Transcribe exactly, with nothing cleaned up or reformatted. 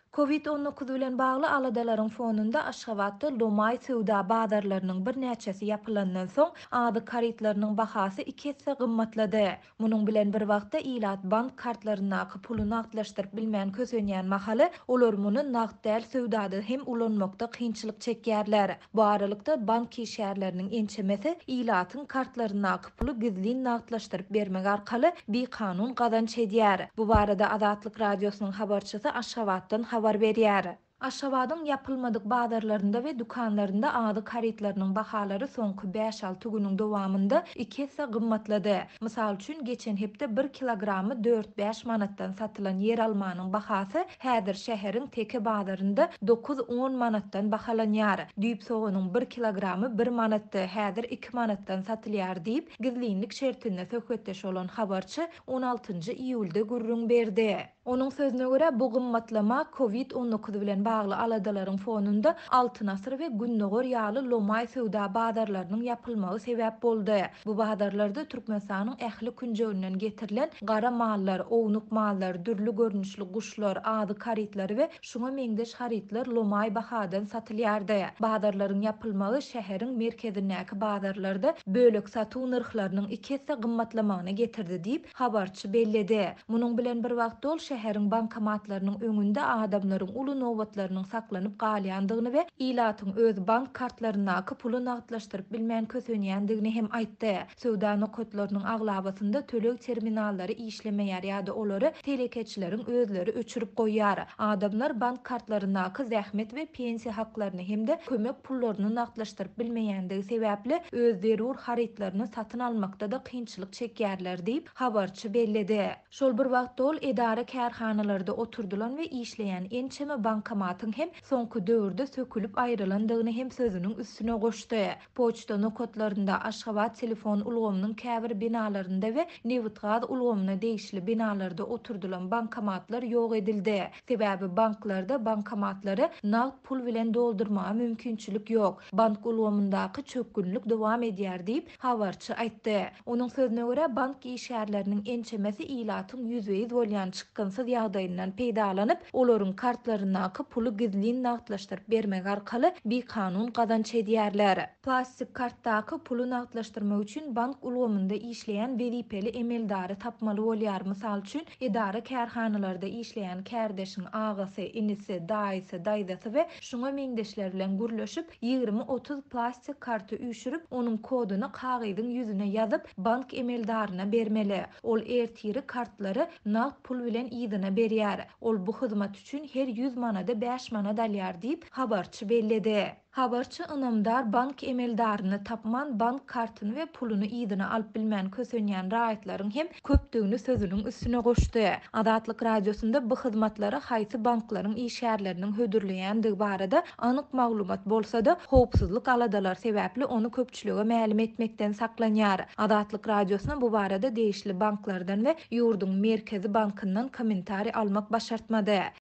Covid on dokuz bilen bagly aladalaryň fonunda Aşgabatda Lomay sowda bazarlarynyň bir näçesi ýapylandan soň ady karitlarynyň bahasy iki hisse gymmatlady. Munyň bilen bir wagtda Ilat bank kartlaryna puly nagdlaşdyryp bilmän kösenýän mahaly olar muny nagd däl sowdada hem ulanmakda kynçylyk çekýärler. Bu aralykda bank kişärleriniň ençemesi Ilatyň kartlaryna puly gizli nagdlaşdyryp bermek arkaly bir kanun gazanç edýär. Bu barada Azatlyk radiosynyň habarçysy Aşgabatdan habar berýär. Aşgabatyň ýapylmadyk bazarlarynda we dukanlarynda ady karitlarynyň bahalary soňky beş alty günüň dowamında iki hisse gymmatlady. Mysal üçin geçen hepde bir kilogramy dört beş manatdan satylan yer almanyň bahasy häzir şäheriň teke bazarynda dokuz on manatdan bahalanýar. Düýp soğanyň bir kilogramy bir manatdy, häzir iki manatdan satylýar diýip gizlinlik şertinde söhbetdeş bolan habarçy on altynjy iýulda gurrun berdi. Onun sözüne göre bu gymmatlama Covid on dokuz bilen bagly aladalaryň fonunda altyn asyr we günnägör ýaly Lomay sowda bazarlarynyň ýapylmagy sebäp boldy. Bu bazarlarda Türkmenistanyň ähli künjegünden getirilen gara mallar, ownuk mallar, dürli görnüşli guşlar, ady karitlary we şuňa meňdeş haritler Lomay bahadan satylýardy. Bazarlaryň ýapylmagy şäheriň merkezindäki bazarlarda bölek satuw narhlarynyň iki hisse gymmatlamagyna getirdi diýip habarçy belledi. Munyň bilen bir wagt ol şäheriň bankomatlarynyň öňünde adamlaryň uly nowbatlarynyň saklanyp galýandygyny we Ilatyň öz bank kartlaryna puly nagdlaşdyryp bilmän kösenýändigini hem aýtdy. Sowda nokotlarynyň aglabasynda tölek terminallary işlemeýär ýa-da olary telekeçileriň özleri öçürüp goýýar. Adamlar bank kartlaryna zähmet we pensiýa haklaryny hemde kömek pullaryny nagdlaşdyryp bilmeýändigi sebäpli öz zerur haritlaryny satyn almakda da kynçylyk çekýärler diýip habarçy belledi. Şol bir wagt ol edara kärhanalarda oturdulan we işleýän ençeme bankomatyň hem soňky döwürde sökülip aýrylandygyny hem sözüniň üstüne goşdy. Poçta nokotlarynda Aşgabat telefon ulgamynyň käbir binalarynda we Newitgaz ulgamyna değişli binalarda oturdulan bankomatlar ýok edildi. Sebäbi banklarda bankomatlary nagd pul bilen doldurmaga mümkinçilik ýok. Bank ulgamyndaky çökgünlük dowam edýär diýip habarçy aýtdy. Onuň sözüne görä bank işgärleriniň ençemesi Ilatyň yüz foiz bolýan çykgynsyz ýagdaýyndan peýdalanyp olaryň kartlaryna puly gizli nagdlaşdyryp bermek arkaly bir kanun gazanç edýärler. Plastik kartdaky puly nagdlaşdyrmak üçin bank ulgamynda işleýän beripeli emeldary tapmaly bolýar. Mysal üçin edara kärhanalarda işleýän kärdeşiň agasy, inisi, daýysy, daýdasy we şuňa meňdeşler bilen gürleşip ýygrimi otuz plastik karty üýşürip onuň koduny kagyzyň ýüzüne ýazyp bank emeldaryna bermeli. Ol ertiri kartlary nagd pul bilen ýygyna berýär. Ol bu hyzmat üçin her yüz manada beş manat alýar diýip habarçy belledi. Habarçy ynamdar bank emeldaryny tapman bank kartyny we puluny ýygyna alyp bilmän kösenýän raýatlaryň hem köpdigini sözüniň üstüne goşdy. Azatlyk radiosunda bu hyzmatlary haýsy banklaryň işgärleriniň hödürleýändigi barada anyk maglumat bolsa-da howpsuzlyk aladalar sebäpli onu köpçülige mälim etmekden saklanýar. Azatlyk radiosuna bu barada değişli banklardan we ýurdun merkezi bankyndan kommentari almak başartmady.